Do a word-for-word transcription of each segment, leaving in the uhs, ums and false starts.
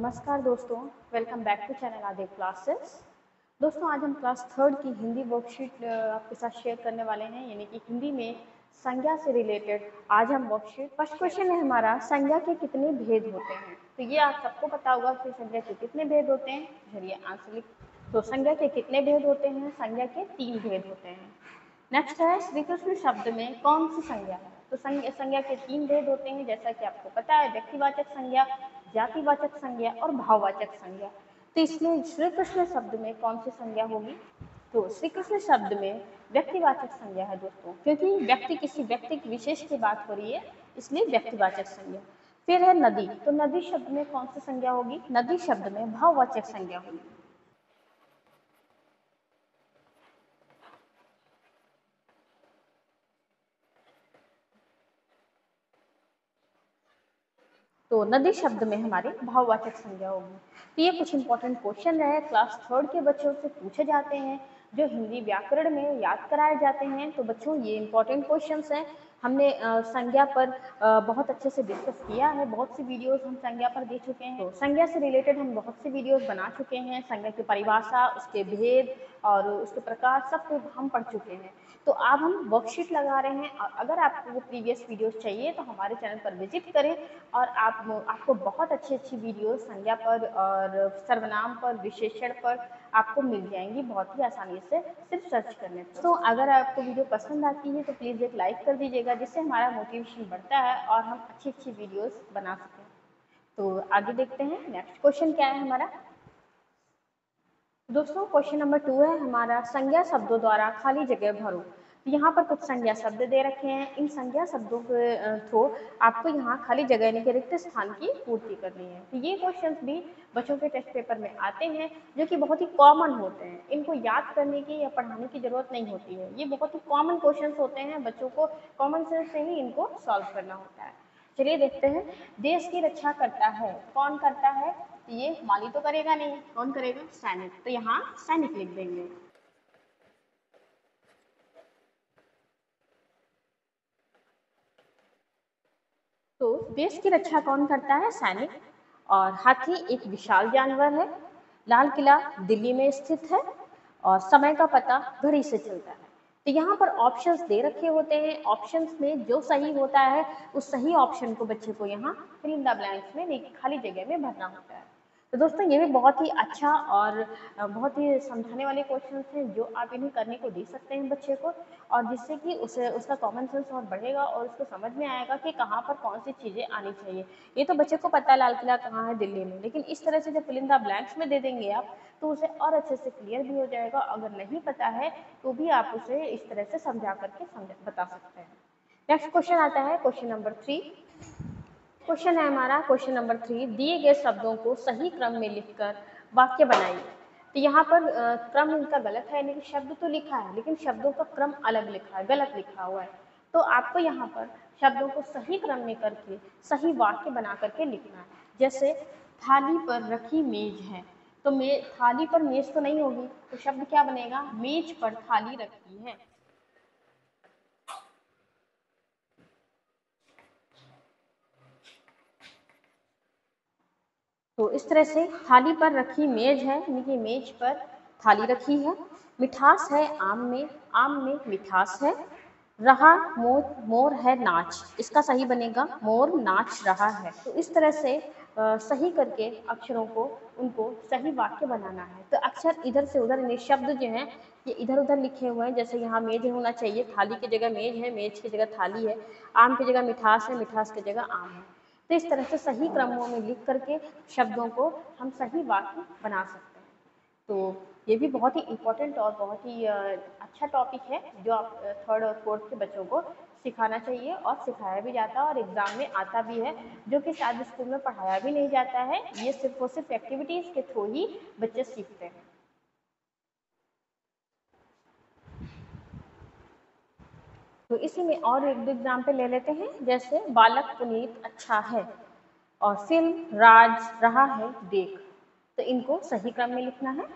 नमस्कार दोस्तों, welcome back to channel Aadi classes. दोस्तों आज हम क्लास थर्ड की हिंदी वर्कशीट आपके साथ शेयर करने वाले हैं, यानी कि हिंदी में संज्ञा से रिलेटेड आज हम वर्कशीट। फर्स्ट क्वेश्चन है हमारा, संज्ञा के कितने भेद होते हैं। तो ये आप सबको पता होगा कि संज्ञा के कितने भेद होते हैं। चलिए आंसर लिख। तो संज्ञा के कितने भेद होते हैं? संज्ञा के तीन भेद होते हैं। नेक्स्ट है, श्री कृष्ण शब्द में कौन सी संज्ञा है। तो संज्ञा संज्ञा के तीन भेद होते हैं, जैसा कि आपको पता है, व्यक्तिवाचक संज्ञा, जातिवाचक संज्ञा और भाववाचक संज्ञा। तो इसमें श्री कृष्ण शब्द में कौन सी संज्ञा होगी? तो श्री कृष्ण शब्द में व्यक्तिवाचक संज्ञा है दोस्तों, क्योंकि व्यक्ति किसी व्यक्ति विशेष की बात हो रही है, इसलिए व्यक्तिवाचक संज्ञा। फिर है नदी। तो नदी शब्द में कौन सी संज्ञा होगी? नदी शब्द में भाववाचक संज्ञा होगी। तो नदी शब्द में हमारे भाववाचक संज्ञा होगी। तो ये कुछ इंपॉर्टेंट क्वेश्चन रहे, क्लास थर्ड के बच्चों से पूछे जाते हैं, जो हिंदी व्याकरण में याद कराए जाते हैं। तो बच्चों ये इंपॉर्टेंट क्वेश्चंस हैं। हमने आ, संज्ञा पर आ, बहुत अच्छे से डिस्कस किया है, बहुत सी वीडियोस हम संज्ञा पर दे चुके हैं। तो संज्ञा से रिलेटेड हम बहुत सी वीडियोस बना चुके हैं। संज्ञा की परिभाषा, उसके भेद और उसके प्रकार सब कुछ हम पढ़ चुके हैं। तो अब हम वर्कशीट लगा रहे हैं, और अगर आपको वो प्रीवियस वीडियोस चाहिए तो हमारे चैनल पर विजिट करें, और आप आपको बहुत अच्छी अच्छी वीडियोस संज्ञा पर और सर्वनाम पर, विशेषण पर आपको मिल जाएंगी बहुत ही आसानी से, सिर्फ सर्च करने पर। तो अगर आपको वीडियो पसंद आती है तो प्लीज़ एक लाइक कर दीजिएगा, जिससे हमारा मोटिवेशन बढ़ता है और हम अच्छी अच्छी वीडियोस बना सकें। तो आगे देखते हैं, नेक्स्ट क्वेश्चन क्या है हमारा। दोस्तों क्वेश्चन नंबर टू है हमारा, संज्ञा शब्दों द्वारा खाली जगह भरो। तो यहाँ पर कुछ संज्ञा शब्द दे रखे हैं। इन संज्ञा शब्दों के थ्रू आपको यहाँ खाली जगह यानी कि रिक्त स्थान की पूर्ति करनी है। तो ये क्वेश्चंस भी बच्चों के टेस्ट पेपर में आते हैं, जो कि बहुत ही कॉमन होते हैं। इनको याद करने की या पढ़ाने की जरूरत नहीं होती है। ये बहुत ही कॉमन क्वेश्चन होते हैं, बच्चों को कॉमन सेंस से ही इनको सॉल्व करना होता है। चलिए देखते हैं, देश की रक्षा करता है, कौन करता है? ये माली तो करेगा नहीं, कौन करेगा? सैनिक। तो यहाँ सैनिक लिख देंगे। तो देश की रक्षा कौन करता है? सैनिक। और हाथी एक विशाल जानवर है। लाल किला दिल्ली में स्थित है, और समय का पता घड़ी से चलता है। तो यहाँ पर ऑप्शंस दे रखे होते हैं। ऑप्शंस में जो सही होता है उस सही ऑप्शन को बच्चे को यहाँ फिल इन द ब्लैंक्स में, खाली जगह में भरना होता है। तो दोस्तों ये भी बहुत ही अच्छा और बहुत ही समझाने वाले क्वेश्चन हैं, जो आप इन्हें करने को दे सकते हैं बच्चे को, और जिससे कि उसे उसका कॉमन सेंस और बढ़ेगा और उसको समझ में आएगा कि कहाँ पर कौन सी चीज़ें आनी चाहिए। ये तो बच्चे को पता है लाल किला कहाँ है, दिल्ली में, लेकिन इस तरह से जब फिल इन द ब्लैंक्स में दे देंगे आप, तो उसे और अच्छे से क्लियर भी हो जाएगा। अगर नहीं पता है तो भी आप उसे इस तरह से समझा करके समझ बता सकते हैं। नेक्स्ट क्वेश्चन आता है, क्वेश्चन नंबर थ्री। क्वेश्चन है हमारा, क्वेश्चन नंबर थ्री, दिए गए शब्दों को सही क्रम में लिखकर वाक्य बनाइए। तो यहाँ पर आ, क्रम इनका गलत है, लेकिन शब्द तो लिखा है, लेकिन शब्दों का क्रम अलग लिखा है, गलत लिखा हुआ है। तो आपको यहाँ पर शब्दों को सही क्रम में करके सही वाक्य बना करके लिखना है। जैसे थाली पर रखी मेज है, तो मे थाली पर मेज तो नहीं होगी, तो शब्द क्या बनेगा? मेज पर थाली रखी है। तो इस तरह से थाली पर रखी मेज है, यानी कि मेज पर थाली रखी है। मिठास है आम में, आम में मिठास है। रहा मोर, मोर है नाच, इसका सही बनेगा मोर नाच रहा है। तो इस तरह से आ, सही करके अक्षरों को, उनको सही वाक्य बनाना है। तो अक्षर इधर से उधर, यानी शब्द जो हैं ये इधर उधर लिखे हुए हैं। जैसे यहाँ मेज होना चाहिए, थाली की जगह मेज है, मेज की जगह थाली है। आम की जगह मिठास है, मिठास की जगह आम है। तो इस तरह से सही क्रमों में लिख करके शब्दों को हम सही वाक्य बना सकते हैं। तो ये भी बहुत ही इम्पोर्टेंट और बहुत ही अच्छा टॉपिक है, जो आप थर्ड और फोर्थ के बच्चों को सिखाना चाहिए, और सिखाया भी जाता है और एग्जाम में आता भी है, जो कि शायद स्कूल में पढ़ाया भी नहीं जाता है। ये सिर्फ और सिर्फ एक्टिविटीज़ के थ्रू ही बच्चे सीखते हैं। तो इसी में और एक दो एग्जाम्पल ले लेते हैं, जैसे बालक पुनीत अच्छा है, और फिल्म राज रहा है देख। तो इनको सही क्रम में लिखना है।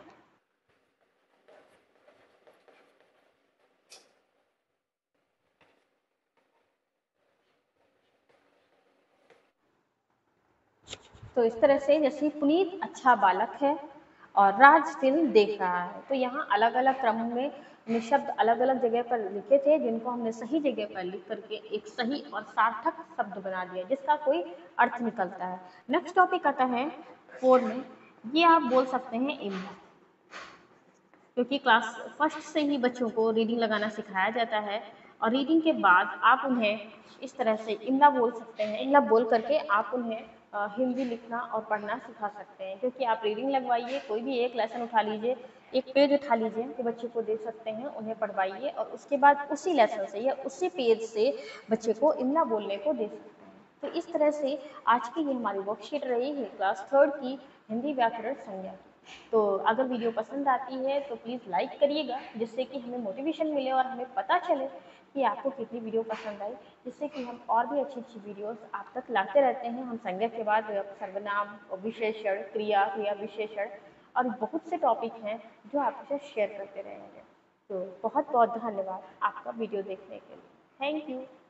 तो इस तरह से जैसे पुनीत अच्छा बालक है और राज फिल्म देख रहा है, तो यहाँ अलग अलग क्रम में हमने शब्द अलग अलग जगह पर लिखे थे, जिनको हमने सही जगह पर लिख करके एक सही और सार्थक शब्द बना दिया जिसका कोई अर्थ निकलता है। नेक्स्ट टॉपिक आता है फोर में, ये आप बोल सकते हैं इम्ला, क्योंकि क्लास फर्स्ट से ही बच्चों को रीडिंग लगाना सिखाया जाता है और रीडिंग के बाद आप उन्हें इस तरह से इमला बोल सकते हैं। इमला बोल करके आप उन्हें अ, हिंदी लिखना और पढ़ना सिखा सकते हैं, क्योंकि आप रीडिंग लगवाइए, कोई भी एक लेसन उठा लीजिए, एक पेज उठा लीजिए कि बच्चे को दे सकते हैं, उन्हें पढ़वाइए और उसके बाद उसी लेसन से या उसी पेज से बच्चे को इमला बोलने को दे सकते हैं। तो इस तरह से आज की ये हमारी वर्कशीट रही है क्लास थर्ड की हिंदी व्याकरण संज्ञा की। तो अगर वीडियो पसंद आती है तो प्लीज़ लाइक करिएगा, जिससे कि हमें मोटिवेशन मिले और हमें पता चले कि आपको कितनी वीडियो पसंद आई, जिससे कि हम और भी अच्छी अच्छी वीडियोस आप तक लाते रहते हैं। हम संज्ञा के बाद सर्वनाम, विशेषण, क्रिया, क्रिया विशेषण और बहुत से टॉपिक हैं जो आपके साथ शेयर करते रहेंगे। तो बहुत बहुत धन्यवाद आपका वीडियो देखने के लिए। Thank you.